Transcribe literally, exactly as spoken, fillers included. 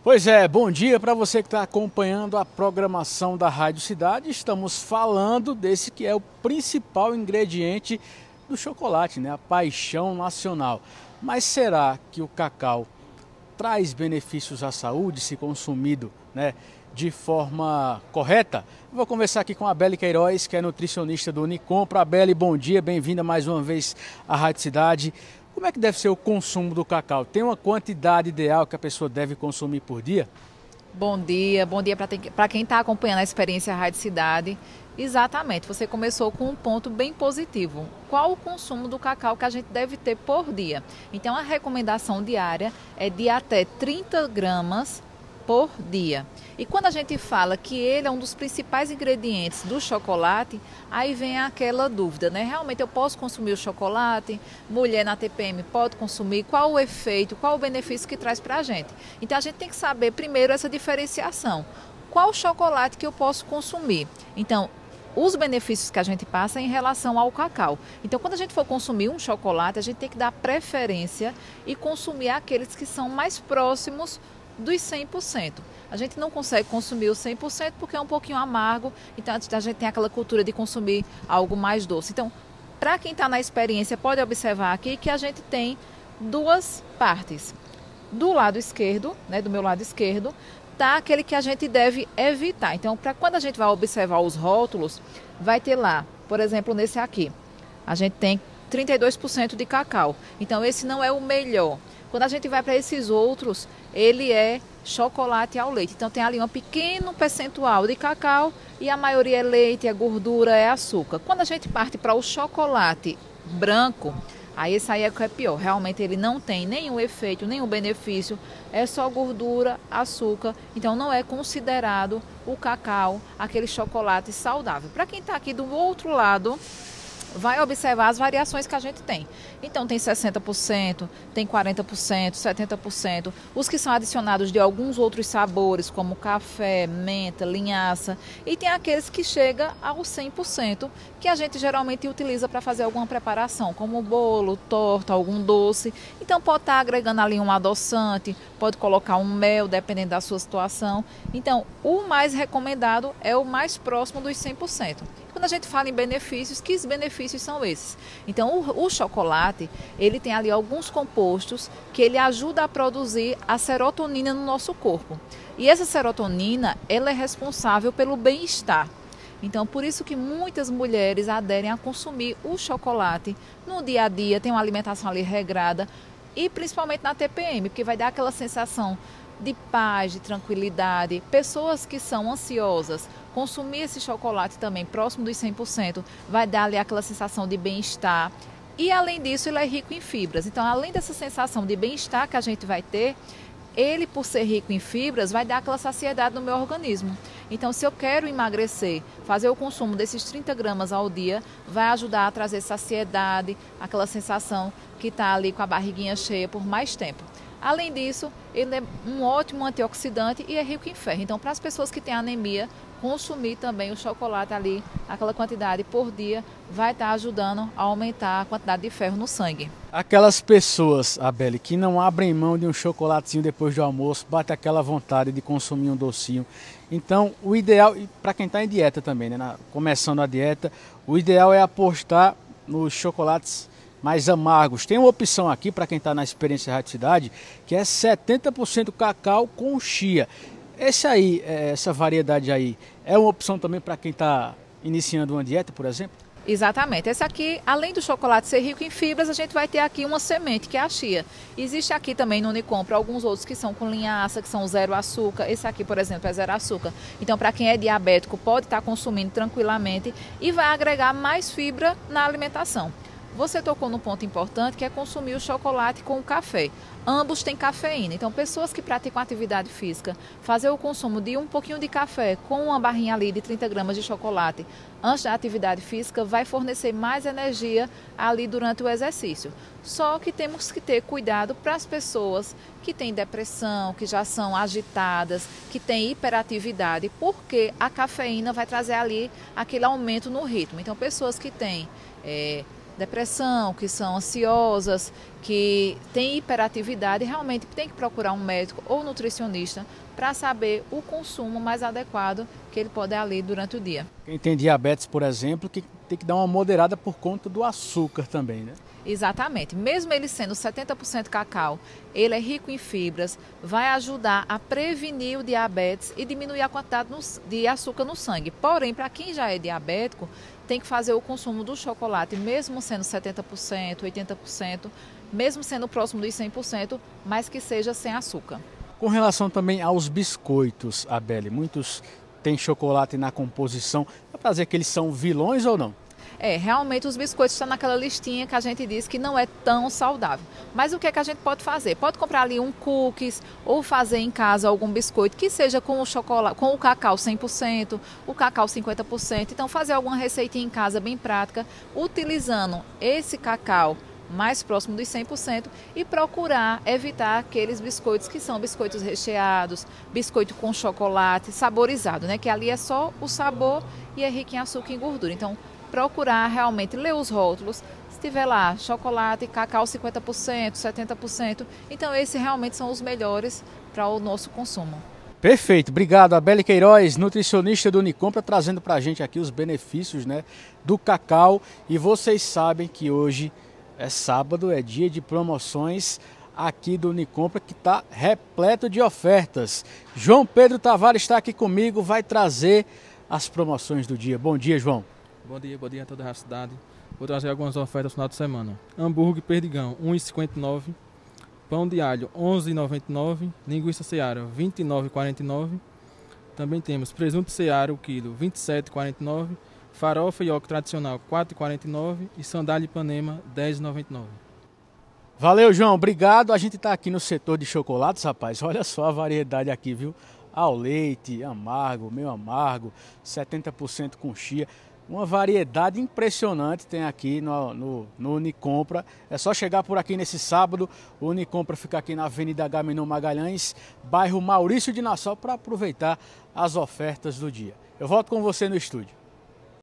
Pois é, bom dia para você que está acompanhando a programação da Rádio Cidade. Estamos falando desse que é o principal ingrediente do chocolate, né? A paixão nacional. Mas será que o cacau traz benefícios à saúde se consumido, né, de forma correta? Vou conversar aqui com a Belle Queiroz, que é nutricionista do Unicompra. Belle, bom dia, bem-vinda mais uma vez à Rádio Cidade. Como é que deve ser o consumo do cacau? Tem uma quantidade ideal que a pessoa deve consumir por dia? Bom dia, bom dia para quem está acompanhando a experiência Rádio Cidade. Exatamente, você começou com um ponto bem positivo. Qual o consumo do cacau que a gente deve ter por dia? Então, a recomendação diária é de até trinta gramas por dia. E quando a gente fala que ele é um dos principais ingredientes do chocolate, aí vem aquela dúvida, né? Realmente eu posso consumir o chocolate? Mulher na T P M pode consumir? Qual o efeito, qual o benefício que traz para a gente? Então a gente tem que saber primeiro essa diferenciação. Qual chocolate que eu posso consumir? Então, os benefícios que a gente passa em relação ao cacau. Então, quando a gente for consumir um chocolate, a gente tem que dar preferência e consumir aqueles que são mais próximos dos cem por cento. A gente não consegue consumir o cem por cento porque é um pouquinho amargo, então a gente tem aquela cultura de consumir algo mais doce. Então, para quem está na experiência, pode observar aqui que a gente tem duas partes. Do lado esquerdo, né, do meu lado esquerdo, está aquele que a gente deve evitar. Então, para quando a gente vai observar os rótulos, vai ter lá, por exemplo, nesse aqui, a gente tem trinta e dois por cento de cacau. Então, esse não é o melhor. Quando a gente vai para esses outros, ele é chocolate ao leite. Então tem ali um pequeno percentual de cacau e a maioria é leite, é gordura, é açúcar. Quando a gente parte para o chocolate branco, aí esse aí é que é pior. Realmente ele não tem nenhum efeito, nenhum benefício, é só gordura, açúcar. Então não é considerado o cacau aquele chocolate saudável. Para quem está aqui do outro lado, vai observar as variações que a gente tem. Então tem sessenta por cento, tem quarenta por cento, setenta por cento. Os que são adicionados de alguns outros sabores, como café, menta, linhaça. E tem aqueles que chegam aos cem por cento, que a gente geralmente utiliza para fazer alguma preparação, como bolo, torta, algum doce. Então pode estar agregando ali um adoçante, pode colocar um mel, dependendo da sua situação. Então o mais recomendado é o mais próximo dos cem por cento. Quando a gente fala em benefícios, que benefícios são esses? Então, o, o chocolate, ele tem ali alguns compostos que ele ajuda a produzir a serotonina no nosso corpo. E essa serotonina, ela é responsável pelo bem-estar. Então, por isso que muitas mulheres aderem a consumir o chocolate no dia a dia, tem uma alimentação ali regrada, e principalmente na T P M, porque vai dar aquela sensação de paz, de tranquilidade. Pessoas que são ansiosas, consumir esse chocolate também próximo dos cem por cento vai dar ali aquela sensação de bem-estar. E além disso, ele é rico em fibras. Então, além dessa sensação de bem-estar que a gente vai ter, ele, por ser rico em fibras, vai dar aquela saciedade no meu organismo. Então, se eu quero emagrecer, fazer o consumo desses trinta gramas ao dia, vai ajudar a trazer saciedade, aquela sensação que está ali com a barriguinha cheia por mais tempo. Além disso, ele é um ótimo antioxidante e é rico em ferro. Então, para as pessoas que têm anemia, consumir também o chocolate ali, aquela quantidade por dia, vai estar ajudando a aumentar a quantidade de ferro no sangue. Aquelas pessoas, Abeli, que não abrem mão de um chocolatezinho depois do almoço, bate aquela vontade de consumir um docinho. Então, o ideal, e para quem está em dieta também, né, na, começando a dieta, o ideal é apostar nos chocolates mais amargos. Tem uma opção aqui para quem está na experiência Rádio Cidade, que é setenta por cento cacau com chia. Esse aí, essa variedade aí, é uma opção também para quem está iniciando uma dieta, por exemplo? Exatamente. Esse aqui, além do chocolate ser rico em fibras, a gente vai ter aqui uma semente, que é a chia. Existe aqui também no Unicompra alguns outros que são com linhaça, que são zero açúcar. Esse aqui, por exemplo, é zero açúcar. Então, para quem é diabético, pode estar consumindo tranquilamente e vai agregar mais fibra na alimentação. Você tocou num ponto importante, que é consumir o chocolate com o café. Ambos têm cafeína, então pessoas que praticam atividade física, fazer o consumo de um pouquinho de café com uma barrinha ali de trinta gramas de chocolate antes da atividade física vai fornecer mais energia ali durante o exercício. Só que temos que ter cuidado para as pessoas que têm depressão, que já são agitadas, que têm hiperatividade, porque a cafeína vai trazer ali aquele aumento no ritmo. Então pessoas que têm é, depressão, que são ansiosas, que tem hiperatividade, realmente tem que procurar um médico ou nutricionista para saber o consumo mais adequado que ele pode ali durante o dia. Quem tem diabetes, por exemplo, que tem que dar uma moderada por conta do açúcar também, né? Exatamente. Mesmo ele sendo setenta por cento cacau, ele é rico em fibras, vai ajudar a prevenir o diabetes e diminuir a quantidade de açúcar no sangue. Porém, para quem já é diabético, tem que fazer o consumo do chocolate, mesmo sendo setenta por cento, oitenta por cento, mesmo sendo próximo dos cem por cento, mas que seja sem açúcar. Com relação também aos biscoitos, Abele, muitos têm chocolate na composição. Dá para dizer que eles são vilões ou não? É, realmente os biscoitos estão naquela listinha que a gente diz que não é tão saudável. Mas o que é que a gente pode fazer? Pode comprar ali um cookies ou fazer em casa algum biscoito que seja com o chocolate, com o cacau cem por cento, o cacau cinquenta por cento. Então fazer alguma receitinha em casa bem prática, utilizando esse cacau mais próximo dos cem por cento e procurar evitar aqueles biscoitos que são biscoitos recheados, biscoito com chocolate saborizado, né? Que ali é só o sabor e é rico em açúcar e gordura. Então, procurar realmente ler os rótulos. Se tiver lá chocolate, cacau cinquenta por cento, setenta por cento, então esses realmente são os melhores para o nosso consumo. Perfeito, obrigado, Abele Queiroz, nutricionista do Unicompra, trazendo para a gente aqui os benefícios, né, do cacau. E vocês sabem que hoje é sábado, é dia de promoções aqui do Unicompra, que está repleto de ofertas. João Pedro Tavares está aqui comigo, vai trazer as promoções do dia. Bom dia, João. Bom dia, bom dia a toda a cidade. Vou trazer algumas ofertas no final de semana. Hambúrguer perdigão, um real e cinquenta e nove centavos. Pão de alho, onze reais e noventa e nove centavos. Linguiça Seara, vinte e nove reais e quarenta e nove centavos. Também temos presunto Seara, o quilo, vinte e sete reais e quarenta e nove centavos. Farofa ioki tradicional, quatro reais e quarenta e nove centavos. E sandália Ipanema, dez reais e noventa e nove centavos. Valeu, João, obrigado. A gente está aqui no setor de chocolates, rapaz. Olha só a variedade aqui, viu? Ao leite, amargo, meio amargo, setenta por cento com chia. Uma variedade impressionante tem aqui no, no, no Unicompra. É só chegar por aqui nesse sábado. O Unicompra fica aqui na Avenida Agamenon Magalhães, bairro Maurício de Nassau, para aproveitar as ofertas do dia. Eu volto com você no estúdio.